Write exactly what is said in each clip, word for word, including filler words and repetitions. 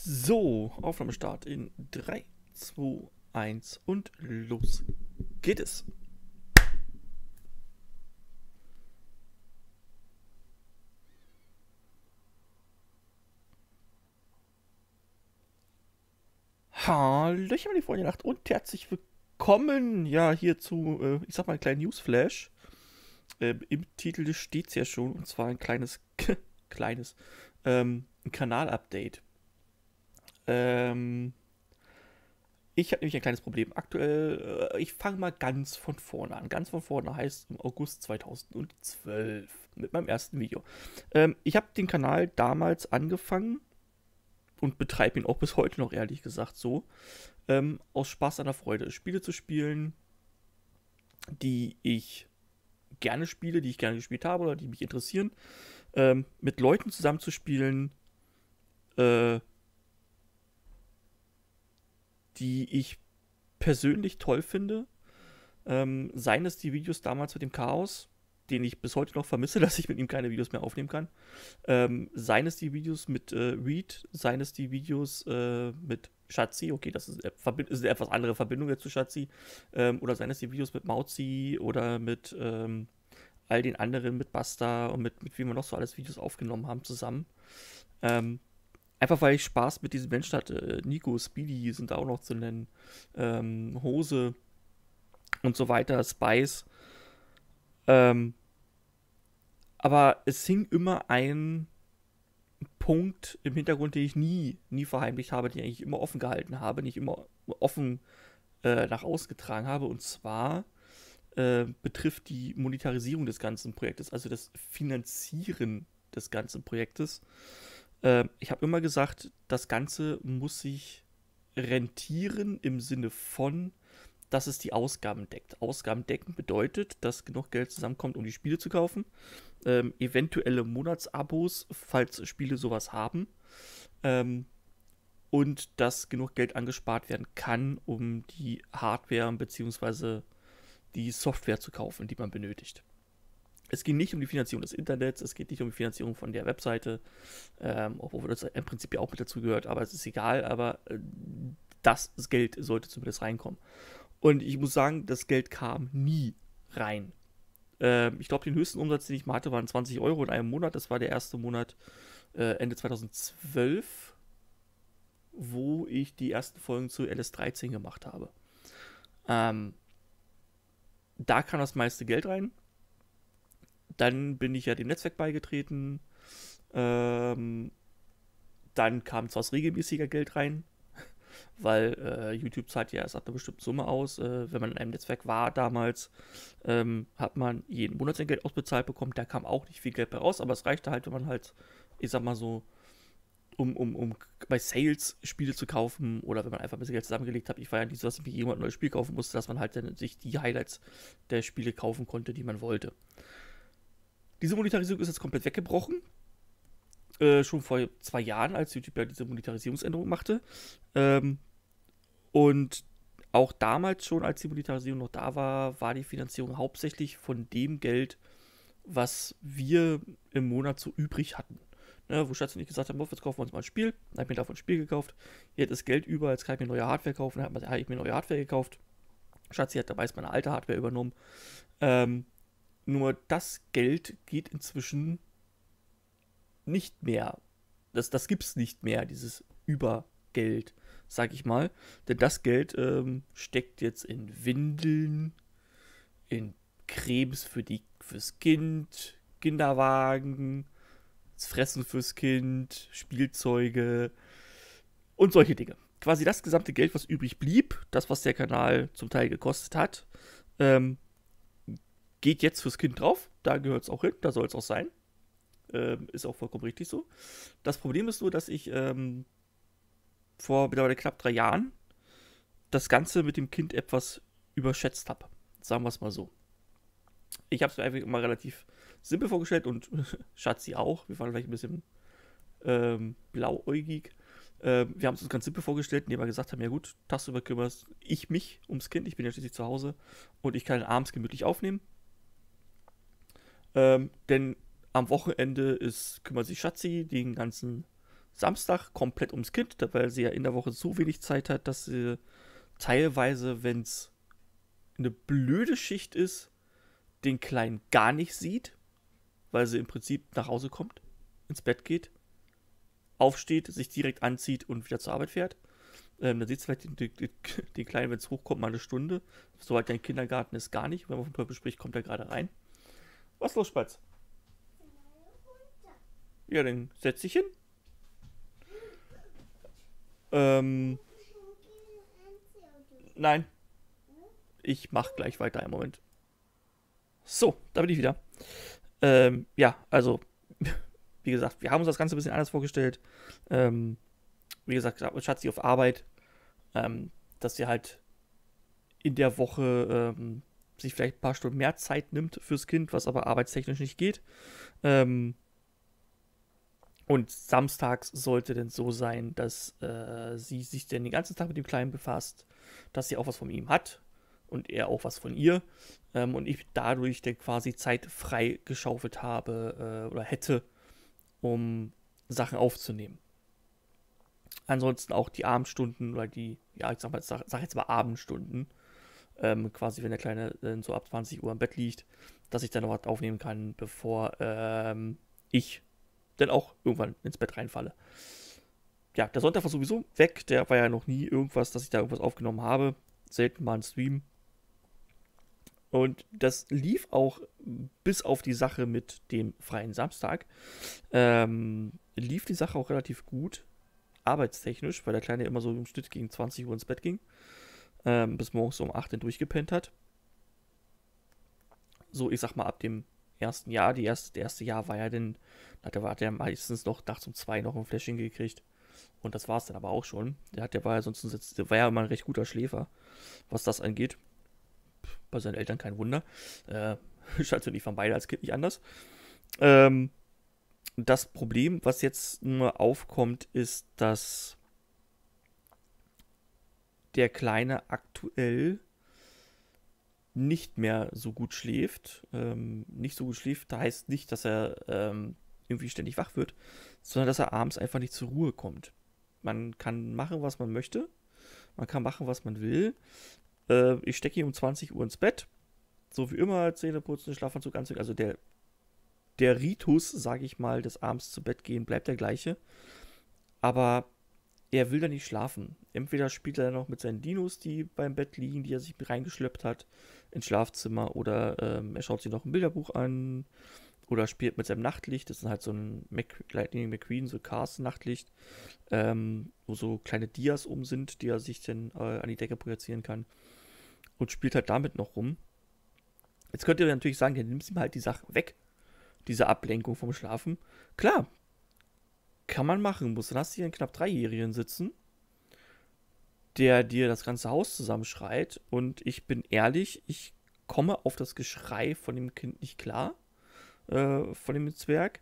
So, Aufnahmestart in drei, zwei, eins und los geht es. Hallöchen, meine Freunde der Nacht und herzlich willkommen, ja, hier zu, äh, ich sag mal, einen kleinen Newsflash. Ähm, Im Titel steht es ja schon, und zwar ein kleines, kleines, ähm, ein Kanal-Update. Ähm, Ich habe nämlich ein kleines Problem. Aktuell, äh, ich fange mal ganz von vorne an. Ganz von vorne heißt im August zweitausendzwölf mit meinem ersten Video. Ähm, ich habe den Kanal damals angefangen und betreibe ihn auch bis heute noch, ehrlich gesagt, so. Ähm, aus Spaß an der Freude. Spiele zu spielen, die ich gerne spiele, die ich gerne gespielt habe oder die mich interessieren. Ähm, mit Leuten zusammenzuspielen, äh, die ich persönlich toll finde. Ähm, seien es die Videos damals mit dem Chaos, den ich bis heute noch vermisse, dass ich mit ihm keine Videos mehr aufnehmen kann. Ähm, seien es die Videos mit äh, Reed, seien es die Videos äh, mit Schatzi, okay, das ist, ist eine etwas andere Verbindung jetzt zu Schatzi. Ähm, oder seien es die Videos mit Mauzi oder mit ähm, all den anderen, mit Basta und mit, mit wie wir noch so alles Videos aufgenommen haben zusammen. Ähm, einfach weil ich Spaß mit diesen Menschen hatte. Nico, Speedy sind da auch noch zu nennen. Ähm, Hose und so weiter, Spice. Ähm, aber es hing immer ein Punkt im Hintergrund, den ich nie, nie verheimlicht habe, den ich immer offen gehalten habe, den ich immer offen äh, nach außen getragen habe. Und zwar äh, betrifft die Monetarisierung des ganzen Projektes, also das Finanzieren des ganzen Projektes. Äh, ich habe immer gesagt, das Ganze muss sich rentieren im Sinne von, dass es die Ausgaben deckt. Ausgaben decken bedeutet, dass genug Geld zusammenkommt, um die Spiele zu kaufen. Ähm, eventuelle Monatsabos, falls Spiele sowas haben. Ähm, und dass genug Geld angespart werden kann, um die Hardware bzw. die Software zu kaufen, die man benötigt. Es geht nicht um die Finanzierung des Internets, es geht nicht um die Finanzierung von der Webseite, ähm, obwohl das im Prinzip ja auch mit dazu gehört, aber es ist egal, aber äh, das Geld sollte zumindest reinkommen. Und ich muss sagen, das Geld kam nie rein. Ähm, ich glaube, den höchsten Umsatz, den ich mal hatte, waren zwanzig Euro in einem Monat. Das war der erste Monat äh, Ende zweitausendzwölf, wo ich die ersten Folgen zu L S dreizehn gemacht habe. Ähm, da kam das meiste Geld rein. Dann bin ich ja dem Netzwerk beigetreten. Ähm, dann kam zwar regelmäßiger Geld rein, weil äh, YouTube zahlt ja erst ab einer bestimmten Summe aus. Äh, wenn man in einem Netzwerk war damals, ähm, hat man jeden Monat sein Geld ausbezahlt bekommen. Da kam auch nicht viel Geld bei raus, aber es reichte halt, wenn man halt, ich sag mal so, um, um, um bei Sales Spiele zu kaufen oder wenn man einfach ein bisschen Geld zusammengelegt hat. Ich war ja nicht so, dass ich mir jemand ein neues Spiel kaufen musste, dass man halt dann sich die Highlights der Spiele kaufen konnte, die man wollte. Diese Monetarisierung ist jetzt komplett weggebrochen. Äh, schon vor zwei Jahren, als YouTube ja diese Monetarisierungsänderung machte. Ähm, und auch damals schon, als die Monetarisierung noch da war, war die Finanzierung hauptsächlich von dem Geld, was wir im Monat so übrig hatten. Ne, wo Schatz und ich gesagt haben, jetzt kaufen wir uns mal ein Spiel. Dann habe ich mir davon ein Spiel gekauft. Jetzt ist Geld über, jetzt kann ich mir neue Hardware kaufen. Dann habe ich mir neue Hardware gekauft. Schatzi hat dabei meine alte Hardware übernommen. Ähm, nur das Geld geht inzwischen nicht mehr. Das, das gibt es nicht mehr, dieses Übergeld, sag ich mal. Denn das Geld ähm, steckt jetzt in Windeln, in Cremes für die, fürs Kind, Kinderwagen, das Fressen fürs Kind, Spielzeuge und solche Dinge. Quasi das gesamte Geld, was übrig blieb, das, was der Kanal zum Teil gekostet hat, ähm, geht jetzt fürs Kind drauf. Da gehört es auch hin, da soll es auch sein. Ähm, ist auch vollkommen richtig so. Das Problem ist nur, dass ich ähm, vor mittlerweile knapp drei Jahren das Ganze mit dem Kind etwas überschätzt habe. Sagen wir es mal so. Ich habe es mir einfach immer relativ simpel vorgestellt und Schatzi auch. Wir waren vielleicht ein bisschen ähm, blauäugig. Ähm, wir haben es uns ganz simpel vorgestellt, indem wir gesagt haben, ja gut, tagsüber kümmere ich mich ums Kind. Ich bin ja schließlich zu Hause und ich kann ihn abends gemütlich aufnehmen. Ähm, denn am Wochenende ist, kümmert sich Schatzi den ganzen Samstag komplett ums Kind, weil sie ja in der Woche so wenig Zeit hat, dass sie teilweise, wenn es eine blöde Schicht ist, den Kleinen gar nicht sieht, weil sie im Prinzip nach Hause kommt, ins Bett geht, aufsteht, sich direkt anzieht und wieder zur Arbeit fährt. Ähm, dann sieht es vielleicht den, den, den Kleinen, wenn es hochkommt, mal eine Stunde. Soweit dein Kindergarten ist, gar nicht. Wenn man vom Teufel spricht, kommt er gerade rein. Was ist los, Spatz? Ja, dann setz dich hin. Ähm, nein. Ich mach gleich weiter im Moment. So, da bin ich wieder. Ähm, ja, also, wie gesagt, wir haben uns das Ganze ein bisschen anders vorgestellt. Ähm, wie gesagt, Schatzi auf Arbeit, ähm, dass sie halt in der Woche ähm, sich vielleicht ein paar Stunden mehr Zeit nimmt fürs Kind, was aber arbeitstechnisch nicht geht. Ähm, und samstags sollte denn so sein, dass äh, sie sich denn den ganzen Tag mit dem Kleinen befasst, dass sie auch was von ihm hat und er auch was von ihr. Ähm, und ich dadurch dann quasi Zeit frei geschaufelt habe äh, oder hätte, um Sachen aufzunehmen. Ansonsten auch die Abendstunden oder die, ja, ich sag, mal, sag, sag jetzt mal Abendstunden, ähm, quasi wenn der Kleine äh, so ab zwanzig Uhr im Bett liegt, dass ich dann noch was aufnehmen kann, bevor ähm, ich dann auch irgendwann ins Bett reinfalle. Ja, der Sonntag war sowieso weg, der war ja noch nie irgendwas, dass ich da irgendwas aufgenommen habe. Selten mal ein Stream. Und das lief auch bis auf die Sache mit dem freien Samstag. Ähm, lief die Sache auch relativ gut, arbeitstechnisch, weil der Kleine immer so im Schnitt gegen zwanzig Uhr ins Bett ging. Ähm, bis morgens um acht Uhr durchgepennt hat. So, ich sag mal, ab dem ersten Jahr, die erste, der erste Jahr war ja dann, da hat er meistens noch nachts um zwei noch ein Fläschchen gekriegt. Und das war es dann aber auch schon. Der, hat, der war ja sonst der war ja immer ein recht guter Schläfer, was das angeht. Bei seinen Eltern kein Wunder. Äh, Schatz und ich waren beide als Kind nicht anders. Ähm, das Problem, was jetzt nur aufkommt, ist, dass der Kleine aktuell nicht mehr so gut schläft. Ähm, nicht so gut schläft, da heißt nicht, dass er ähm, irgendwie ständig wach wird, sondern dass er abends einfach nicht zur Ruhe kommt. Man kann machen, was man möchte. Man kann machen, was man will. Äh, ich stecke ihn um zwanzig Uhr ins Bett. So wie immer, Zähne putzen, Schlafanzug anziehen. Also der, der Ritus, sage ich mal, des abends zu Bett gehen, bleibt der gleiche. Aber er will da nicht schlafen. Entweder spielt er noch mit seinen Dinos, die beim Bett liegen, die er sich reingeschleppt hat, ins Schlafzimmer. Oder ähm, er schaut sich noch ein Bilderbuch an. Oder spielt mit seinem Nachtlicht. Das ist halt so ein Mac Lightning McQueen, so Cars-Nachtlicht, ähm, wo so kleine Dias um sind, die er sich dann äh, an die Decke projizieren kann. Und spielt halt damit noch rum. Jetzt könnt ihr natürlich sagen, dann nimmst du ihm halt die Sachen weg. Diese Ablenkung vom Schlafen. Klar, kann man machen. Muss dann hast du hier einen knapp Dreijährigen sitzen, der dir das ganze Haus zusammenschreit. Und ich bin ehrlich, ich komme auf das Geschrei von dem Kind nicht klar. Äh, von dem Zwerg.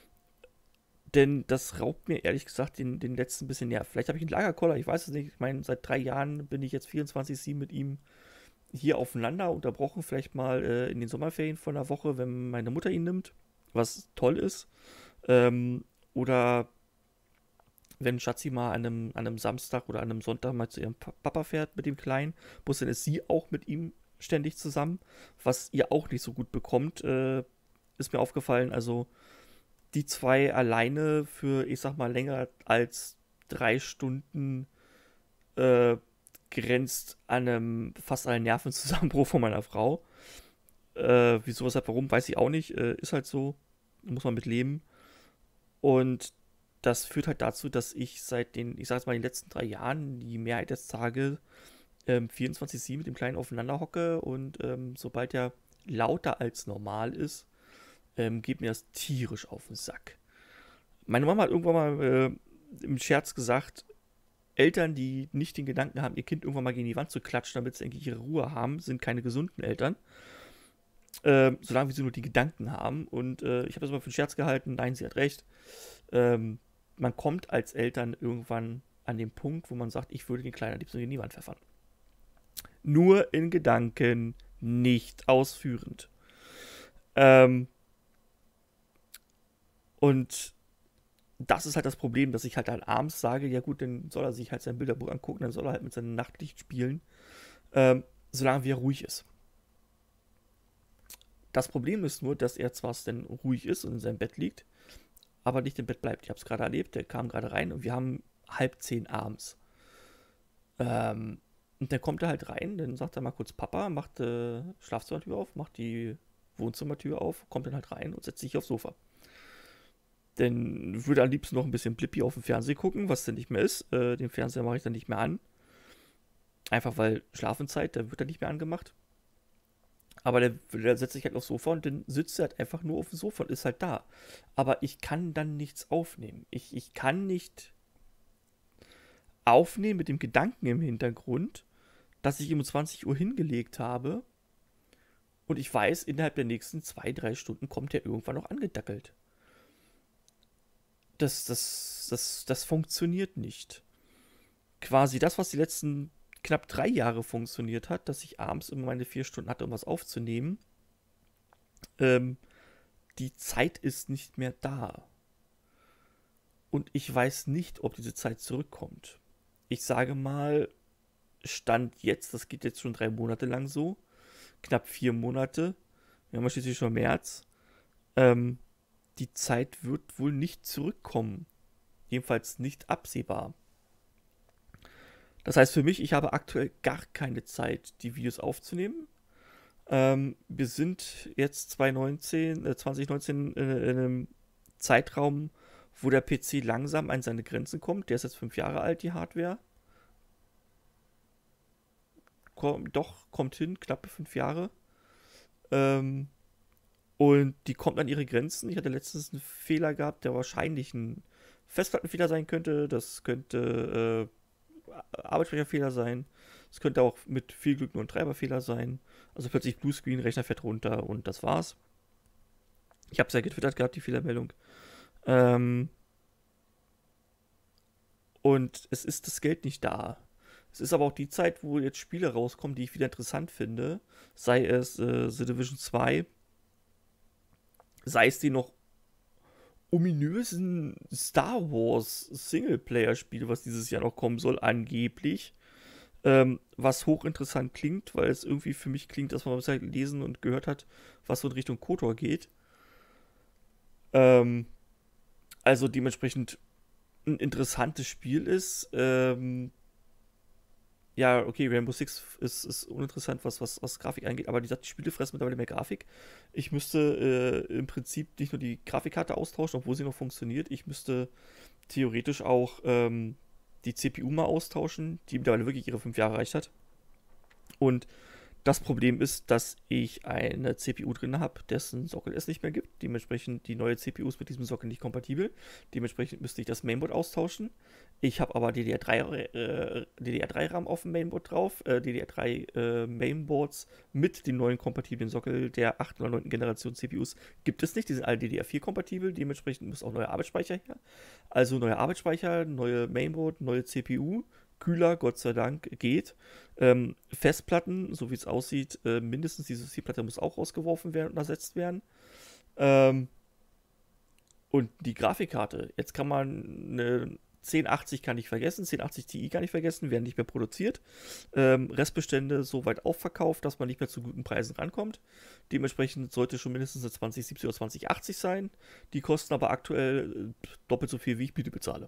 Denn das raubt mir ehrlich gesagt den, den letzten bisschen Nerv. Vielleicht habe ich einen Lagerkoller, ich weiß es nicht. Ich meine, seit drei Jahren bin ich jetzt vierundzwanzig sieben mit ihm hier aufeinander, unterbrochen vielleicht mal äh, in den Sommerferien von einer Woche, wenn meine Mutter ihn nimmt, was toll ist. Ähm, oder wenn Schatzi mal an einem, an einem Samstag oder an einem Sonntag mal zu ihrem Papa fährt mit dem Kleinen, muss dann ist sie auch mit ihm ständig zusammen, was ihr auch nicht so gut bekommt, äh, ist mir aufgefallen. Also die zwei alleine für, ich sag mal, länger als drei Stunden äh, grenzt an einem fast einen Nervenzusammenbruch von meiner Frau. Äh, wieso, weshalb, warum, weiß ich auch nicht. Äh, ist halt so. Muss man mit leben. Und das führt halt dazu, dass ich seit den, ich sag jetzt mal, den letzten drei Jahren die Mehrheit der Tage ähm, vierundzwanzig sieben mit dem Kleinen aufeinander hocke und ähm, sobald er lauter als normal ist, ähm, geht mir das tierisch auf den Sack. Meine Mama hat irgendwann mal äh, im Scherz gesagt, Eltern, die nicht den Gedanken haben, ihr Kind irgendwann mal gegen die Wand zu klatschen, damit sie endlich ihre Ruhe haben, sind keine gesunden Eltern. Ähm, solange wir sie nur die Gedanken haben. Und äh, ich habe das mal für einen Scherz gehalten. Nein, sie hat recht. Ähm, man kommt als Eltern irgendwann an den Punkt, wo man sagt, ich würde den Kleinen am liebsten gegen die Wand pfeffern. Nur in Gedanken, nicht ausführend. Ähm, und das ist halt das Problem, dass ich halt dann abends sage, ja gut, dann soll er sich halt sein Bilderbuch angucken, dann soll er halt mit seinem Nachtlicht spielen, ähm, solange wie er ruhig ist. Das Problem ist nur, dass er zwar dann ruhig ist und in seinem Bett liegt, aber nicht im Bett bleibt. Ich habe es gerade erlebt, der kam gerade rein und wir haben halb zehn abends. Ähm, und dann kommt er halt rein, dann sagt er mal kurz Papa, macht die äh, Schlafzimmertür auf, macht die Wohnzimmertür auf, kommt dann halt rein und setzt sich aufs Sofa. Dann würde er am liebsten noch ein bisschen Blippi auf dem Fernseher gucken, was dann nicht mehr ist. Äh, den Fernseher mache ich dann nicht mehr an. Einfach weil Schlafenszeit, da wird er nicht mehr angemacht. Aber der, der setzt sich halt aufs Sofa und dann sitzt er halt einfach nur auf dem Sofa und ist halt da. Aber ich kann dann nichts aufnehmen. Ich, ich kann nicht aufnehmen mit dem Gedanken im Hintergrund, dass ich ihm um zwanzig Uhr hingelegt habe und ich weiß, innerhalb der nächsten zwei, drei Stunden kommt er irgendwann noch angedackelt. Das, das, das, das funktioniert nicht. Quasi das, was die letzten knapp drei Jahre funktioniert hat, dass ich abends immer meine vier Stunden hatte, um was aufzunehmen, ähm, die Zeit ist nicht mehr da. Und ich weiß nicht, ob diese Zeit zurückkommt. Ich sage mal, Stand jetzt, das geht jetzt schon drei Monate lang so, knapp vier Monate, wir haben ja schließlich schon März, ähm, die Zeit wird wohl nicht zurückkommen. Jedenfalls nicht absehbar. Das heißt für mich, ich habe aktuell gar keine Zeit, die Videos aufzunehmen. Ähm, wir sind jetzt zwanzig neunzehn, äh, zwanzig neunzehn in, in einem Zeitraum, wo der P C langsam an seine Grenzen kommt. Der ist jetzt fünf Jahre alt, die Hardware. Komm, doch, kommt hin, knappe fünf Jahre. Ähm, und die kommt an ihre Grenzen. Ich hatte letztens einen Fehler gehabt, der wahrscheinlich ein Festplattenfehler sein könnte. Das könnte äh, Arbeitsspeicherfehler sein. Es könnte auch mit viel Glück nur ein Treiberfehler sein. Also plötzlich Bluescreen, Rechner fährt runter und das war's. Ich habe es ja getwittert gehabt, die Fehlermeldung. Ähm, und es ist das Geld nicht da. Es ist aber auch die Zeit, wo jetzt Spiele rauskommen, die ich wieder interessant finde. Sei es äh, The Division zwei, sei es die noch ominösen Star Wars Singleplayer-Spiele, was dieses Jahr noch kommen soll, angeblich. Ähm, was hochinteressant klingt, weil es irgendwie für mich klingt, dass man bisher gelesen und gehört hat, was so in Richtung KOTOR geht. Ähm, also dementsprechend ein interessantes Spiel ist. Ähm, ja, okay, Rainbow Six ist, ist uninteressant, was, was, was Grafik angeht, aber die, die Spiele fressen mittlerweile mehr Grafik. Ich müsste äh, im Prinzip nicht nur die Grafikkarte austauschen, obwohl sie noch funktioniert, ich müsste theoretisch auch ähm, die C P U mal austauschen, die mittlerweile wirklich ihre fünf Jahre erreicht hat. Und das Problem ist, dass ich eine C P U drin habe, dessen Sockel es nicht mehr gibt. Dementsprechend die neue C P U ist mit diesem Sockel nicht kompatibel. Dementsprechend müsste ich das Mainboard austauschen. Ich habe aber D D R drei, äh, D D R drei RAM auf dem Mainboard drauf. Äh, D D R drei äh, Mainboards mit dem neuen kompatiblen Sockel der achten oder neunten Generation C P Us gibt es nicht. Die sind alle D D R vier kompatibel. Dementsprechend muss auch neuer Arbeitsspeicher her. Also neuer Arbeitsspeicher, neue Mainboard, neue C P U. Kühler, Gott sei Dank, geht. Ähm, Festplatten, so wie es aussieht, äh, mindestens diese C-Platte muss auch rausgeworfen werden und ersetzt werden. Ähm, und die Grafikkarte, jetzt kann man eine zehn achtzig kann ich vergessen, zehn achtzig Ti kann ich vergessen, werden nicht mehr produziert. Ähm, Restbestände so weit aufverkauft, dass man nicht mehr zu guten Preisen rankommt. Dementsprechend sollte schon mindestens eine zwanzig siebzig oder zwanzig achtzig sein. Die kosten aber aktuell äh, doppelt so viel, wie ich biete bezahle.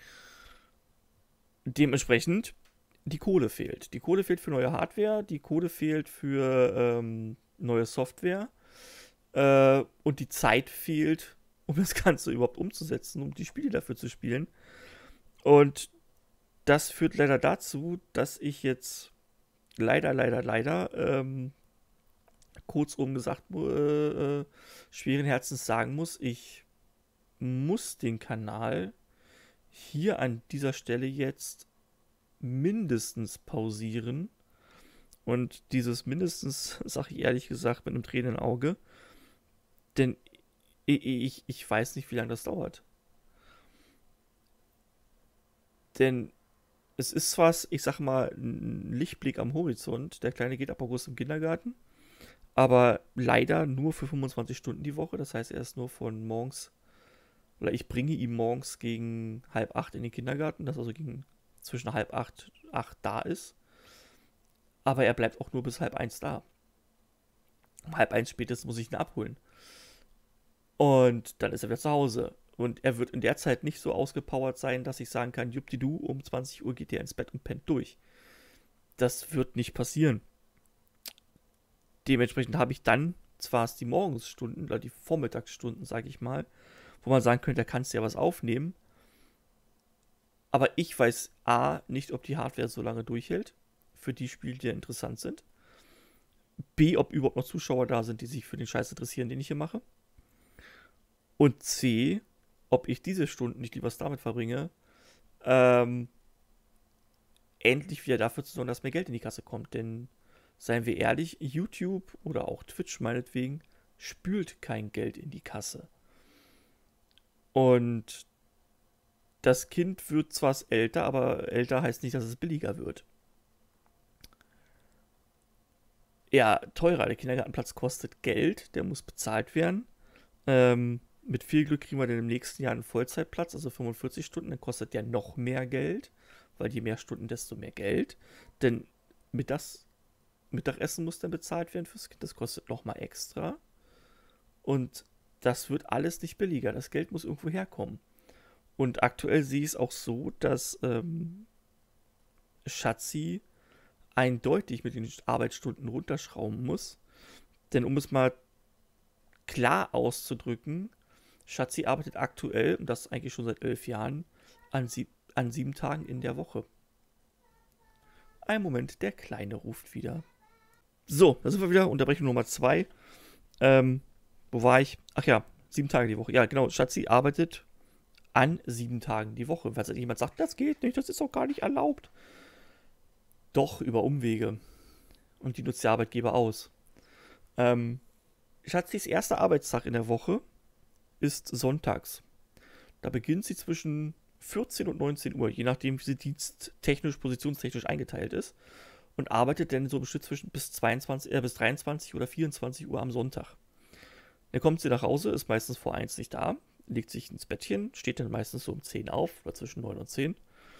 Dementsprechend, die Kohle fehlt. Die Kohle fehlt für neue Hardware, die Kohle fehlt für ähm, neue Software äh, und die Zeit fehlt, um das Ganze überhaupt umzusetzen, um die Spiele dafür zu spielen. Und das führt leider dazu, dass ich jetzt leider, leider, leider, ähm, kurzum gesagt, äh, äh, schweren Herzens sagen muss, ich muss den Kanal hier an dieser Stelle jetzt mindestens pausieren. Und dieses mindestens sage ich ehrlich gesagt mit einem tränenden Auge. Denn ich, ich, ich weiß nicht, wie lange das dauert. Denn es ist zwar, ich sag mal, ein Lichtblick am Horizont. Der Kleine geht ab August im Kindergarten. Aber leider nur für fünfundzwanzig Stunden die Woche. Das heißt, er ist nur von morgens Oder ich bringe ihn morgens gegen halb acht in den Kindergarten, dass er so gegen zwischen halb acht, acht da ist. Aber er bleibt auch nur bis halb eins da. Um halb eins spätestens muss ich ihn abholen. Und dann ist er wieder zu Hause. Und er wird in der Zeit nicht so ausgepowert sein, dass ich sagen kann, juppdidu, um zwanzig Uhr geht er ins Bett und pennt durch. Das wird nicht passieren. Dementsprechend habe ich dann zwar die Morgensstunden oder die Vormittagsstunden, sage ich mal, wo man sagen könnte, da kannst du ja was aufnehmen. Aber ich weiß A, nicht, ob die Hardware so lange durchhält, für die Spiele, die ja interessant sind. B, ob überhaupt noch Zuschauer da sind, die sich für den Scheiß interessieren, den ich hier mache. Und C, ob ich diese Stunden nicht lieber damit verbringe, ähm, endlich wieder dafür zu sorgen, dass mehr Geld in die Kasse kommt. Denn, seien wir ehrlich, YouTube oder auch Twitch meinetwegen spült kein Geld in die Kasse. Und das Kind wird zwar älter, aber älter heißt nicht, dass es billiger wird. Ja, teurer. Der Kindergartenplatz kostet Geld, der muss bezahlt werden. Ähm, mit viel Glück kriegen wir dann im nächsten Jahr einen Vollzeitplatz, also fünfundvierzig Stunden, dann kostet der noch mehr Geld, weil je mehr Stunden, desto mehr Geld. Denn mit das Mittagessen muss dann bezahlt werden fürs Kind, das kostet nochmal extra. Und das wird alles nicht billiger, das Geld muss irgendwo herkommen. Und aktuell sehe ich es auch so, dass ähm, Schatzi eindeutig mit den Arbeitsstunden runterschrauben muss. Denn um es mal klar auszudrücken, Schatzi arbeitet aktuell, und das eigentlich schon seit elf Jahren, an, sieb an sieben Tagen in der Woche. Ein Moment, der Kleine ruft wieder. So, da sind wir wieder, Unterbrechung Nummer zwei. Ähm, wo war ich? Ach ja, sieben Tage die Woche. Ja, genau, Schatzi arbeitet an sieben Tagen die Woche. Falls jemand sagt, das geht nicht, das ist doch gar nicht erlaubt. Doch, über Umwege. Und die nutzt der Arbeitgeber aus. Ähm, Schatzis erster Arbeitstag in der Woche ist sonntags. Da beginnt sie zwischen vierzehn und neunzehn Uhr, je nachdem, wie sie diensttechnisch, positionstechnisch eingeteilt ist. Und arbeitet dann so bestimmt zwischen bis, zweiundzwanzig, äh, bis dreiundzwanzig oder vierundzwanzig Uhr am Sonntag. Dann kommt sie nach Hause, ist meistens vor eins nicht da, legt sich ins Bettchen, steht dann meistens so um zehn auf, oder zwischen neun und zehn.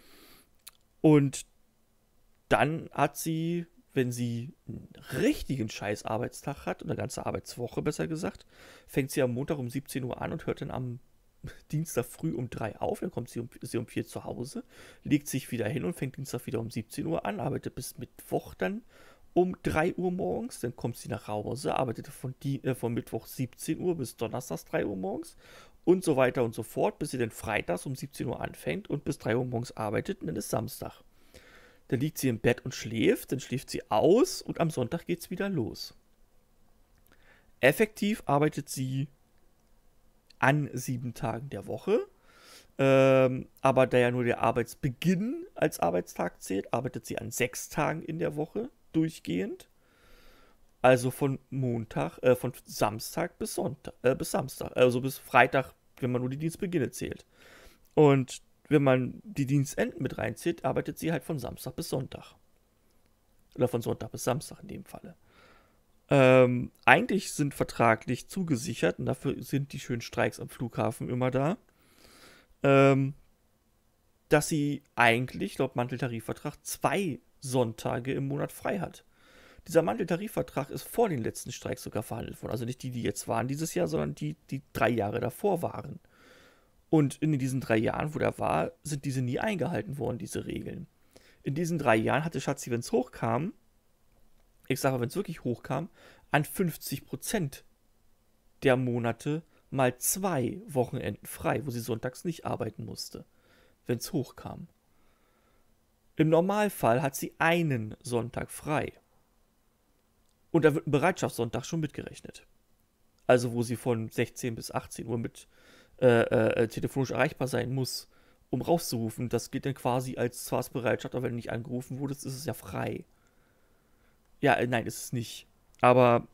Und dann hat sie, wenn sie einen richtigen Scheiß-Arbeitstag hat, und eine ganze Arbeitswoche besser gesagt, fängt sie am Montag um siebzehn Uhr an und hört dann am Dienstag früh um drei auf, dann kommt sie um, sie um vier zu Hause, legt sich wieder hin und fängt Dienstag wieder um siebzehn Uhr an, arbeitet bis Mittwoch dann um drei Uhr morgens, dann kommt sie nach Hause, arbeitet von, die, äh, von Mittwoch siebzehn Uhr bis Donnerstags drei Uhr morgens und so weiter und so fort, bis sie dann freitags um siebzehn Uhr anfängt und bis drei Uhr morgens arbeitet und dann ist Samstag. Dann liegt sie im Bett und schläft, dann schläft sie aus und am Sonntag geht es wieder los. Effektiv arbeitet sie an sieben Tagen der Woche, ähm, aber da ja nur der Arbeitsbeginn als Arbeitstag zählt, arbeitet sie an sechs Tagen in der Woche durchgehend. Also von Montag, äh, von Samstag bis Sonntag, äh, bis Samstag, also bis Freitag, wenn man nur die Dienstbeginne zählt. Und wenn man die Dienstenden mit reinzieht, arbeitet sie halt von Samstag bis Sonntag. Oder von Sonntag bis Samstag in dem Falle. Ähm, eigentlich sind vertraglich zugesichert, und dafür sind die schönen Streiks am Flughafen immer da, ähm, dass sie eigentlich, laut Manteltarifvertrag, zwei Sonntage im Monat frei hat. Dieser Manteltarifvertrag ist vor den letzten Streiks sogar verhandelt worden. Also nicht die, die jetzt waren dieses Jahr, sondern die, die drei Jahre davor waren. Und in diesen drei Jahren, wo der war, sind diese nie eingehalten worden, diese Regeln. In diesen drei Jahren hatte Schatzi, wenn es hochkam, ich sage, wenn es wirklich hochkam, an fünfzig Prozent der Monate mal zwei Wochenenden frei, wo sie sonntags nicht arbeiten musste, wenn es hochkam. Im Normalfall hat sie einen Sonntag frei. Und da wird ein Bereitschaftssonntag schon mitgerechnet. Also wo sie von sechzehn bis achtzehn Uhr mit äh, äh, telefonisch erreichbar sein muss, um rauszurufen. Das geht dann quasi als Zwangsbereitschaft, aber wenn du nicht angerufen wurdest, ist es ja frei. Ja, äh, nein, ist es nicht. Aber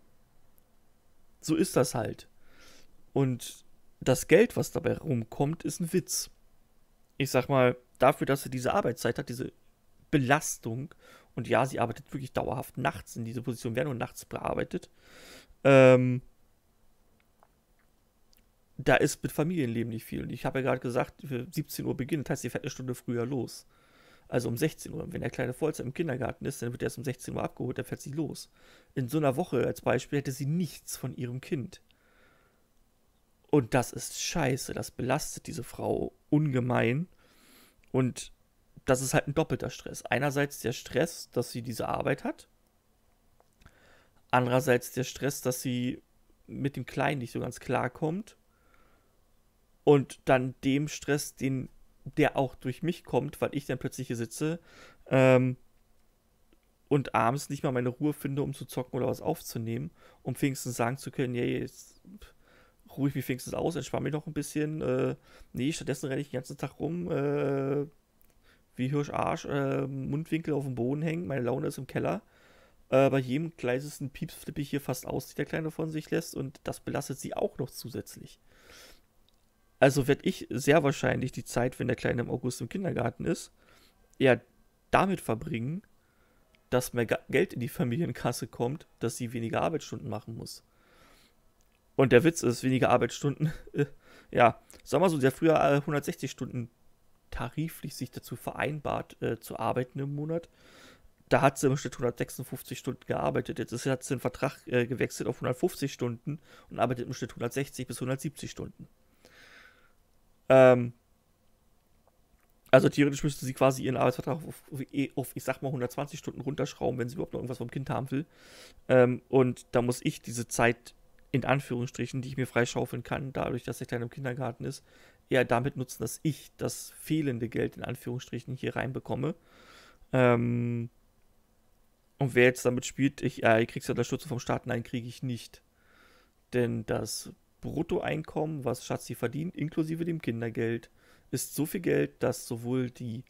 so ist das halt. Und das Geld, was dabei rumkommt, ist ein Witz. Ich sag mal, dafür, dass sie diese Arbeitszeit hat, diese Belastung, und ja, sie arbeitet wirklich dauerhaft nachts, in diese Position werden nur nachts bearbeitet, ähm, da ist mit Familienleben nicht viel. Und ich habe ja gerade gesagt, für siebzehn Uhr beginnt, das heißt, ihr fährt eine Stunde früher los. Also um sechzehn Uhr. Wenn der kleine Vollzeit im Kindergarten ist, dann wird er erst um sechzehn Uhr abgeholt, dann fährt sie los. In so einer Woche als Beispiel hätte sie nichts von ihrem Kind. Und das ist scheiße. Das belastet diese Frau ungemein. Und das ist halt ein doppelter Stress. Einerseits der Stress, dass sie diese Arbeit hat. Andererseits der Stress, dass sie mit dem Kleinen nicht so ganz klarkommt. Und dann dem Stress, den, der auch durch mich kommt, weil ich dann plötzlich hier sitze ähm, und abends nicht mal meine Ruhe finde, um zu zocken oder was aufzunehmen, um wenigstens sagen zu können, ja, jetzt ruhe ich mich wenigstens aus, entspanne mich noch ein bisschen. Äh, nee, stattdessen renne ich den ganzen Tag rum, äh, wie Hirscharsch, äh, Mundwinkel auf dem Boden hängen, meine Laune ist im Keller. Äh, bei jedem leisesten Pieps flippe ich hier fast aus, die der Kleine von sich lässt, und das belastet sie auch noch zusätzlich. Also werde ich sehr wahrscheinlich die Zeit, wenn der Kleine im August im Kindergarten ist, eher damit verbringen, dass mehr Geld in die Familienkasse kommt, dass sie weniger Arbeitsstunden machen muss. Und der Witz ist, weniger Arbeitsstunden, äh, ja, sag mal so, der früher äh, hundertsechzig Stunden tariflich sich dazu vereinbart, äh, zu arbeiten im Monat. Da hat sie im Schnitt hundertsechsundfünfzig Stunden gearbeitet. Jetzt ist, hat sie den Vertrag äh, gewechselt auf hundertfünfzig Stunden und arbeitet im Schnitt hundertsechzig bis hundertsiebzig Stunden. Ähm, also theoretisch müsste sie quasi ihren Arbeitsvertrag auf, auf, auf, ich sag mal, hundertzwanzig Stunden runterschrauben, wenn sie überhaupt noch irgendwas vom Kind haben will. Ähm, und da muss ich diese Zeit, in Anführungsstrichen, die ich mir freischaufeln kann, dadurch, dass der Kleine im Kindergarten ist, eher damit nutzen, dass ich das fehlende Geld, in Anführungsstrichen, hier reinbekomme. Ähm, und wer jetzt damit spielt, ich, äh, kriegst du Unterstützung vom Staat? Nein, kriege ich nicht. Denn das Bruttoeinkommen, was Schatzi verdient, inklusive dem Kindergeld, ist so viel Geld, dass sowohl die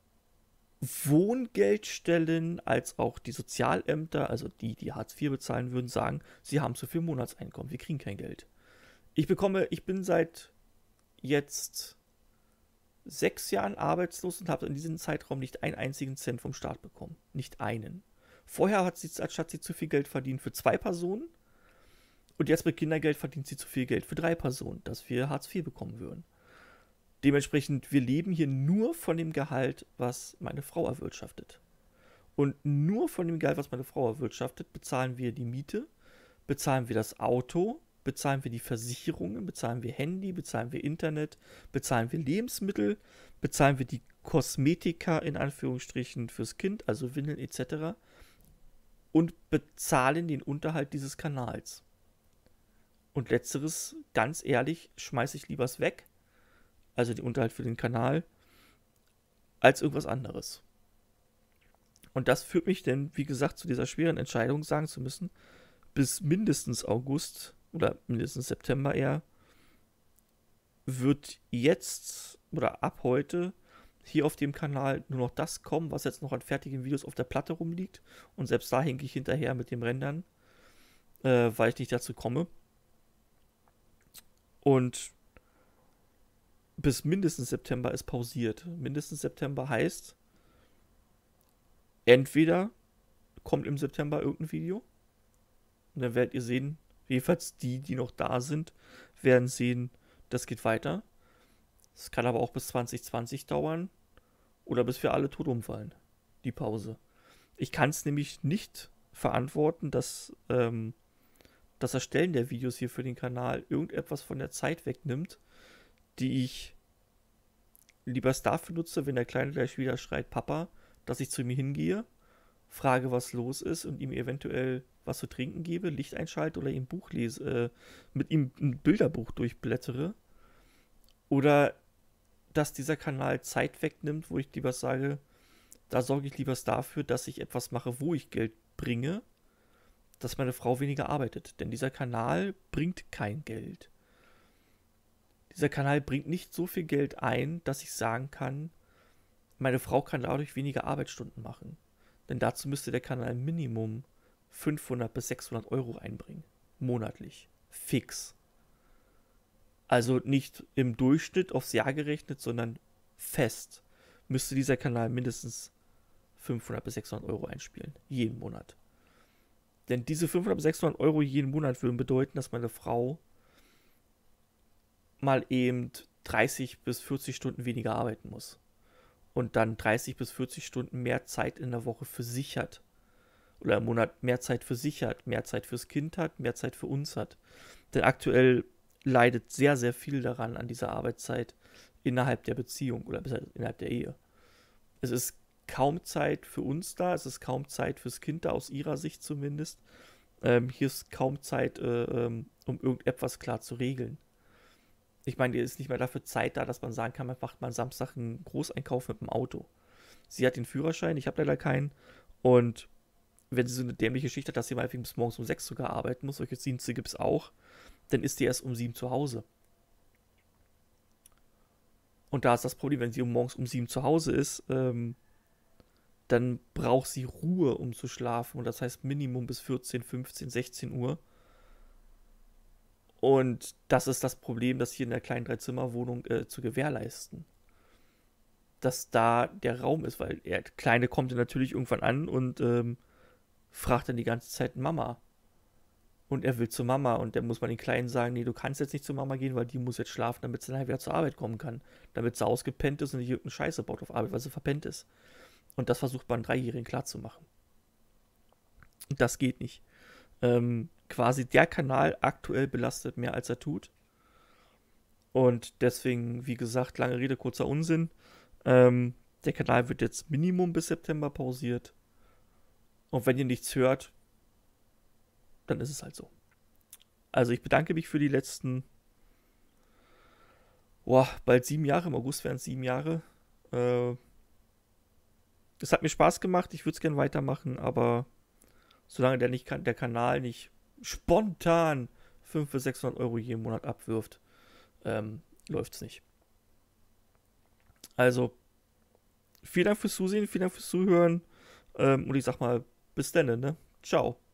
Wohngeldstellen als auch die Sozialämter, also die, die Hartz vier bezahlen würden, sagen, sie haben zu viel Monatseinkommen, wir kriegen kein Geld. Ich bekomme, ich bin seit jetzt sechs Jahren arbeitslos und habe in diesem Zeitraum nicht einen einzigen Cent vom Staat bekommen. Nicht einen. Vorher hat sie, als Schatzi zu viel Geld verdient für zwei Personen, und jetzt mit Kindergeld verdient sie zu viel Geld für drei Personen, dass wir Hartz vier bekommen würden. Dementsprechend, wir leben hier nur von dem Gehalt, was meine Frau erwirtschaftet. Und nur von dem Gehalt, was meine Frau erwirtschaftet, bezahlen wir die Miete, bezahlen wir das Auto, bezahlen wir die Versicherungen, bezahlen wir Handy, bezahlen wir Internet, bezahlen wir Lebensmittel, bezahlen wir die Kosmetika in Anführungsstrichen fürs Kind, also Windeln et cetera. Und bezahlen den Unterhalt dieses Kanals. Und letzteres, ganz ehrlich, schmeiße ich lieber weg, also den Unterhalt für den Kanal, als irgendwas anderes. Und das führt mich denn, wie gesagt, zu dieser schweren Entscheidung, sagen zu müssen, bis mindestens August oder mindestens September eher, wird jetzt oder ab heute hier auf dem Kanal nur noch das kommen, was jetzt noch an fertigen Videos auf der Platte rumliegt. Und selbst da hinke ich hinterher mit dem Rendern, äh, weil ich nicht dazu komme. Und bis mindestens September ist pausiert. Mindestens September heißt, entweder kommt im September irgendein Video und dann werdet ihr sehen, jedenfalls die, die noch da sind, werden sehen, das geht weiter. Es kann aber auch bis zwanzig zwanzig dauern oder bis wir alle tot umfallen, die Pause. Ich kann es nämlich nicht verantworten, dass ähm, das Erstellen der Videos hier für den Kanal irgendetwas von der Zeit wegnimmt, die ich lieber dafür nutze, wenn der Kleine gleich wieder schreit, Papa, dass ich zu ihm hingehe, frage, was los ist und ihm eventuell was zu trinken gebe, Licht einschalte oder ihm ein Buch lese, äh, mit ihm ein Bilderbuch durchblättere. Oder dass dieser Kanal Zeit wegnimmt, wo ich lieber sage, da sorge ich lieber dafür, dass ich etwas mache, wo ich Geld bringe, dass meine Frau weniger arbeitet. Denn dieser Kanal bringt kein Geld. Dieser Kanal bringt nicht so viel Geld ein, dass ich sagen kann, meine Frau kann dadurch weniger Arbeitsstunden machen. Denn dazu müsste der Kanal Minimum fünfhundert bis sechshundert Euro einbringen. Monatlich. Fix. Also nicht im Durchschnitt aufs Jahr gerechnet, sondern fest müsste dieser Kanal mindestens fünfhundert bis sechshundert Euro einspielen. Jeden Monat. Denn diese fünfhundert bis sechshundert Euro jeden Monat würden bedeuten, dass meine Frau mal eben dreißig bis vierzig Stunden weniger arbeiten muss und dann dreißig bis vierzig Stunden mehr Zeit in der Woche für sich hat oder im Monat mehr Zeit für sich hat, mehr Zeit fürs Kind hat, mehr Zeit für uns hat. Denn aktuell leidet sehr, sehr viel daran an dieser Arbeitszeit innerhalb der Beziehung oder innerhalb der Ehe. Es ist kaum Zeit für uns da, es ist kaum Zeit fürs Kind da, aus ihrer Sicht zumindest. Ähm, hier ist kaum Zeit, äh, ähm, um irgendetwas klar zu regeln. Ich meine, hier ist nicht mehr dafür Zeit da, dass man sagen kann, man macht mal Samstag einen Großeinkauf mit dem Auto. Sie hat den Führerschein, ich habe leider keinen. Und wenn sie so eine dämliche Geschichte hat, dass sie mal bis morgens um sechs sogar arbeiten muss, solche Dienste gibt es auch, dann ist die erst um sieben zu Hause. Und da ist das Problem, wenn sie um morgens um sieben zu Hause ist, ähm, dann braucht sie Ruhe, um zu schlafen. Und das heißt Minimum bis vierzehn, fünfzehn, sechzehn Uhr. Und das ist das Problem, das hier in der kleinen Dreizimmerwohnung äh, zu gewährleisten. Dass da der Raum ist, weil der Kleine kommt dann natürlich irgendwann an und ähm, fragt dann die ganze Zeit Mama. Und er will zur Mama und dann muss man den Kleinen sagen, nee, du kannst jetzt nicht zur Mama gehen, weil die muss jetzt schlafen, damit sie dann wieder zur Arbeit kommen kann. Damit sie ausgepennt ist und nicht irgendeine Scheiße baut auf Arbeit, weil sie verpennt ist. Und das versucht man Dreijährigen klarzumachen. Und das geht nicht. Ähm, quasi der Kanal aktuell belastet mehr, als er tut. Und deswegen, wie gesagt, lange Rede, kurzer Unsinn. Ähm, der Kanal wird jetzt Minimum bis September pausiert. Und wenn ihr nichts hört, dann ist es halt so. Also ich bedanke mich für die letzten, boah, bald sieben Jahre. Im August wären es sieben Jahre. Äh, es hat mir Spaß gemacht. Ich würde es gerne weitermachen, aber solange der, nicht, der Kanal nicht spontan fünfhundert bis sechshundert Euro jeden Monat abwirft, ähm, läuft es nicht. Also, vielen Dank fürs Zusehen, vielen Dank fürs Zuhören. Ähm, und ich sag mal, bis dann, ne? Ciao.